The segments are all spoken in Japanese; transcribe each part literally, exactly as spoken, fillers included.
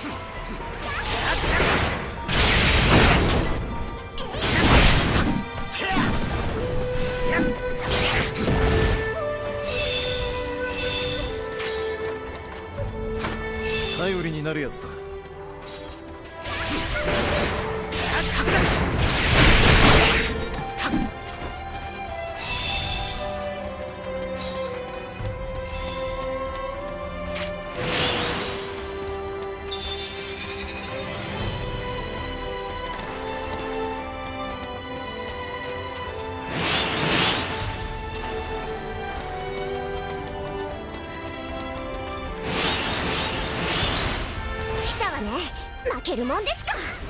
頼りになるやつだ。 負けるもんですか。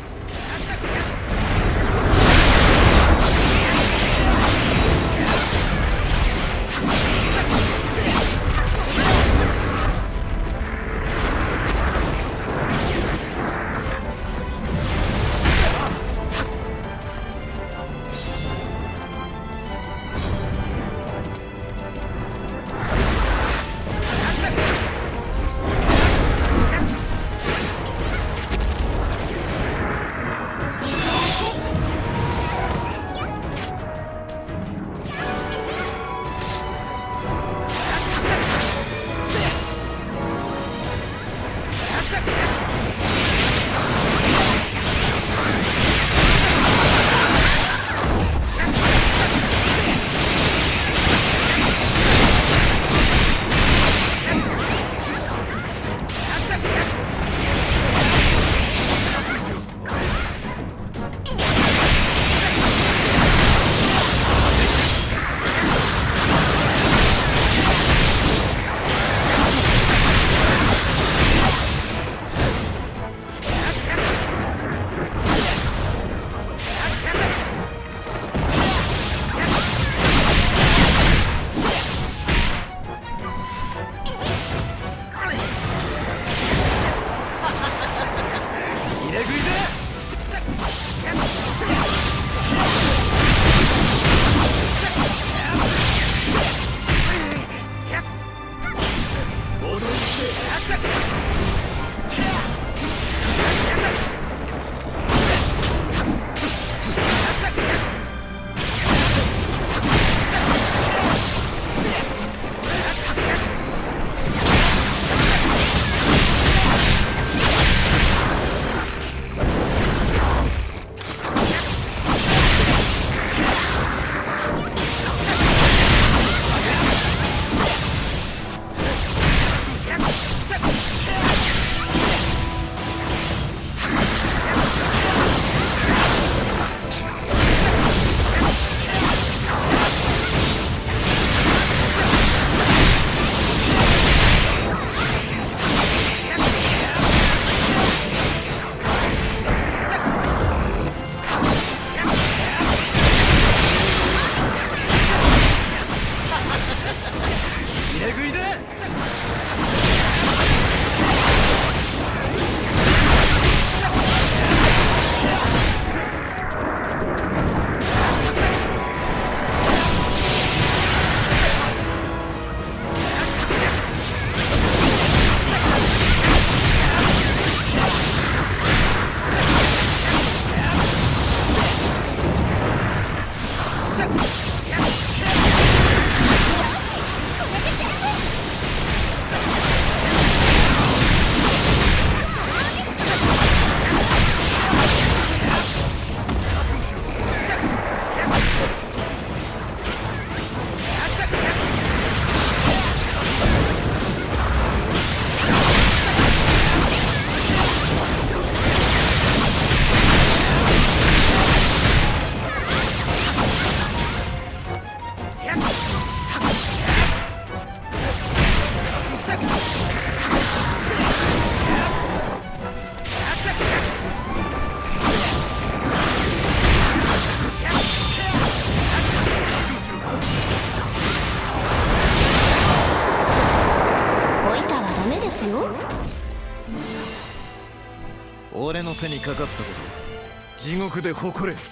俺の手にかかったこと地獄で誇れ。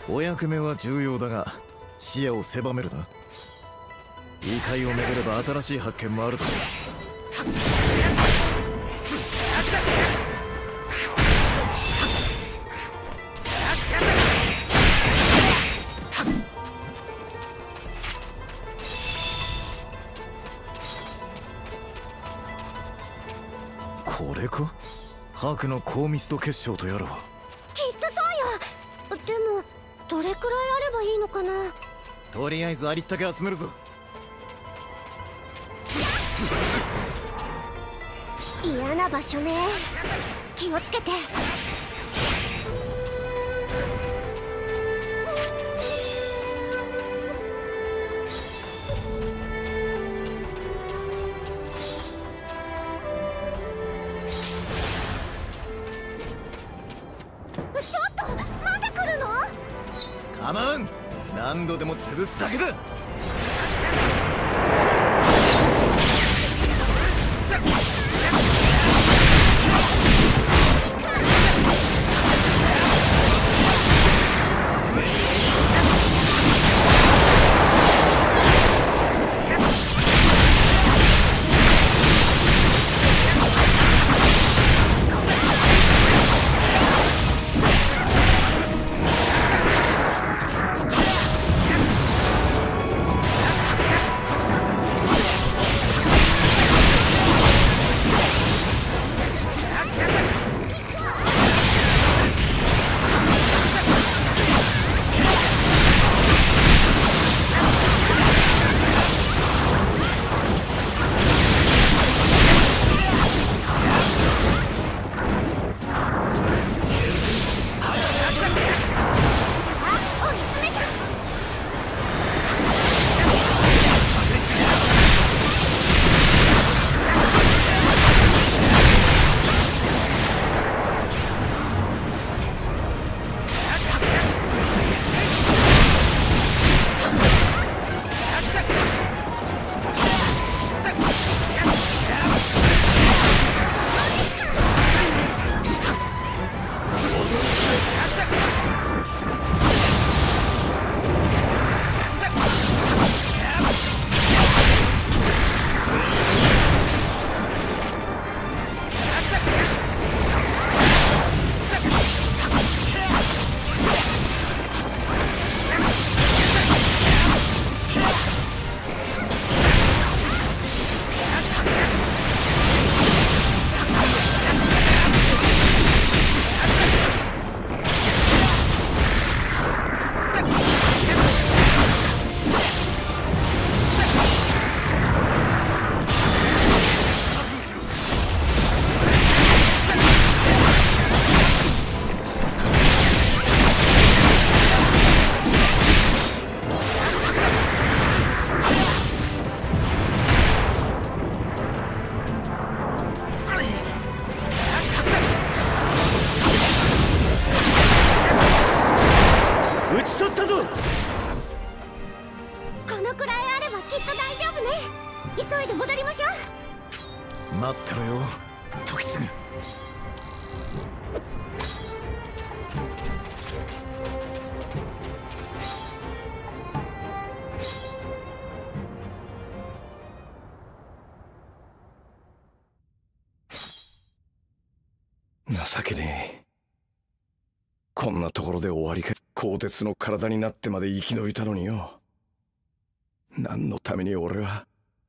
お役目は重要だが視野を狭めるな。異界を巡れば新しい発見もあるだろう。これか？白の高密度結晶とやらは。 きっとそうよ。でもどれくらいあればいいのかな。 とりあえずありったけ集めるぞ。 嫌な場所ね。気をつけて。ちょっとまだ来るの？ カモン、何度でも潰すだけだ。待ってろよ、時継。 情けねえ。こんなところで終わりか。鋼鉄の体になってまで生き延びたのによ。何のために俺は。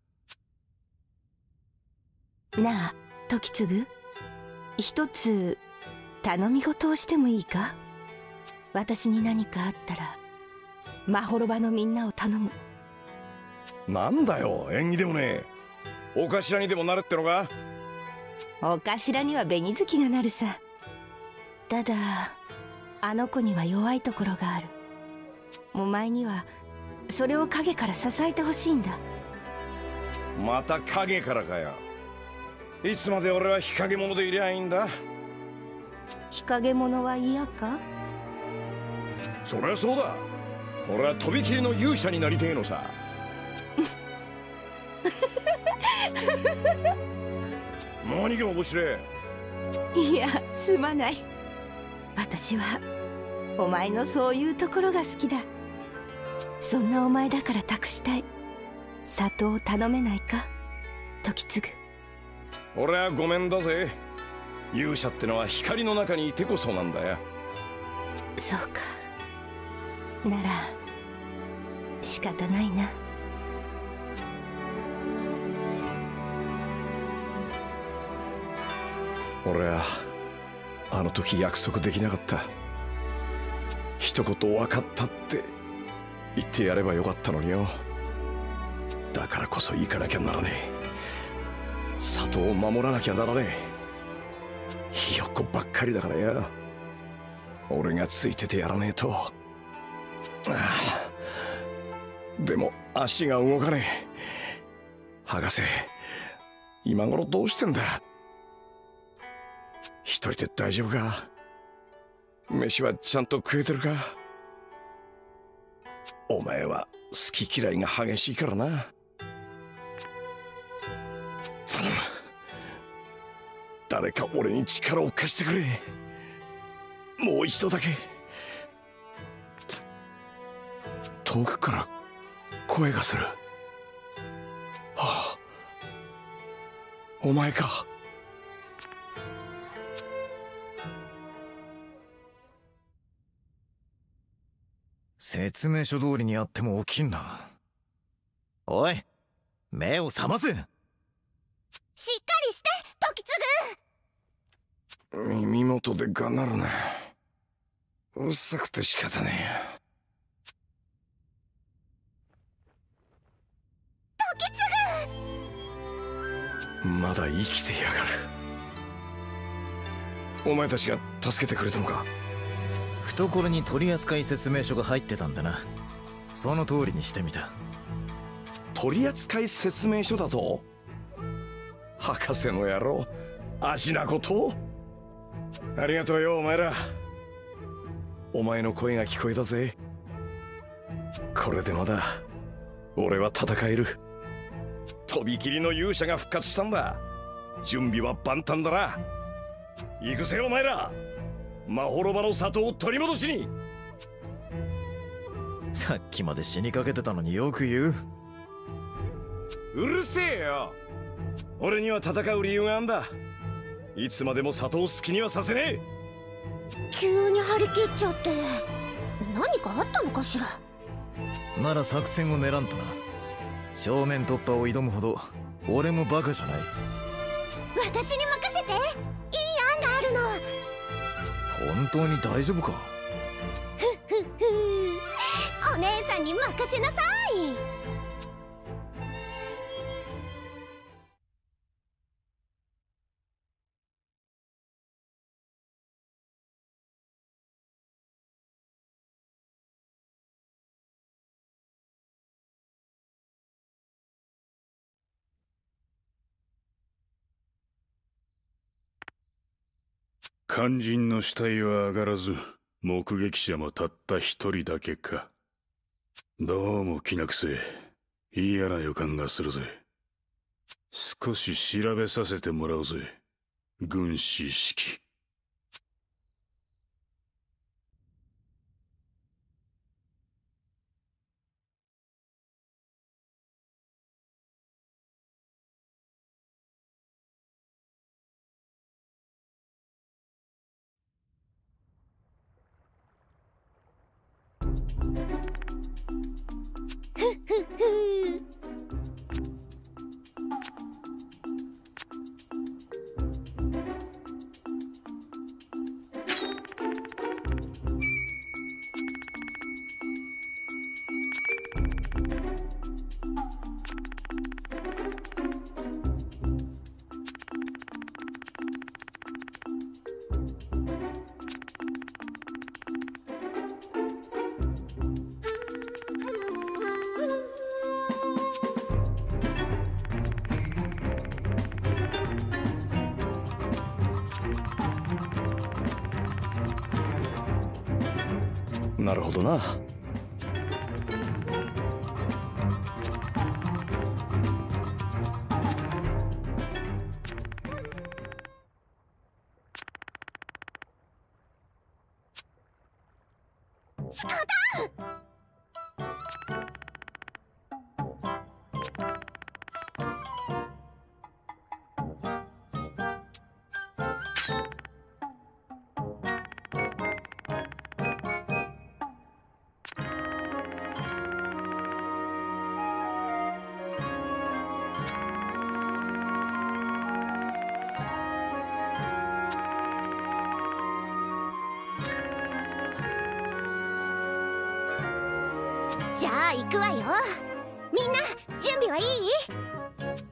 なあ時継、一つ頼み事をしてもいいか。私に何かあったらまほろばのみんなを頼む。 なんだよ、縁起でもねえ。お頭にでもなるってのか。 お頭には紅月がなるさ。ただあの子には弱いところがある。お前にはそれを影から支えてほしいんだ。 また影からかよ。いつまで俺は日陰者でいりゃいいんだ。 日陰者は嫌か。 そりゃそうだ。俺はとびきりの勇者になりてえのさ。何が面白い。 いや、すまない。私はお前のそういうところが好きだ。そんなお前だから託したい里を頼めないか、時継。 俺はごめんだぜ。勇者ってのは光の中にいてこそなんだよ。 そうか、なら仕方ないな。 俺はあの時約束できなかった。一言分かったって言ってやればよかったのによ。だからこそ行かなきゃならねえ。里を守らなきゃならねえ。ひよっこばっかりだからよ。俺がついててやらねえと。ああ、でも足が動かねえ。博士、今頃どうしてんだ。一人で大丈夫か。飯はちゃんと食えてるか。お前は好き嫌いが激しいからな。頼む、誰か俺に力を貸してくれ。もう一度だけ。遠くから声がする。はあ、お前か。 説明書通りにやっても起きんな。おい、目を覚ませ。 しっかりして時継。 耳元でがなるな。うるさくて仕方ね時継。 まだ生きてやがる。お前たちが助けてくれたのか。 懐に取扱説明書が入ってたんだな。その通りにしてみた。 取扱説明書だと。博士の野郎、味なことを。ありがとうよお前ら。お前の声が聞こえたぜ。これでまだ俺は戦える。とびきりの勇者が復活したんだ。準備は万端だな。行くぜお前ら。まほろばの里を取り戻しに。 さっきまで死にかけてたのによく言う。 うるせえよ。俺には戦う理由があんだ。いつまでも里を好きにはさせねえ。 急に張り切っちゃって何かあったのかしら。 なら作戦を練らんとな。正面突破を挑むほど俺もバカじゃない。 私に任せて。いい案があるの。 本当に大丈夫か。 ふふふ、お姉さんに任せなさい。 肝心の死体は上がらず、目撃者もたった一人だけか。どうもきな臭い嫌な予感がするぜ。少し調べさせてもらうぜ、軍師式。 なるほどな。 スカだ。じゃあ行くわよ。みんな準備はいい？